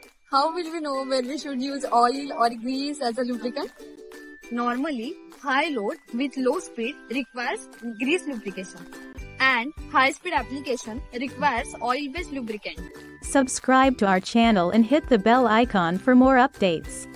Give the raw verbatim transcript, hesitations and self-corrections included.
How will we know when we should use oil or grease as a lubricant? Normally, high load with low speed requires grease lubrication, and high speed application requires oil-based lubricant. Subscribe to our channel and hit the bell icon for more updates.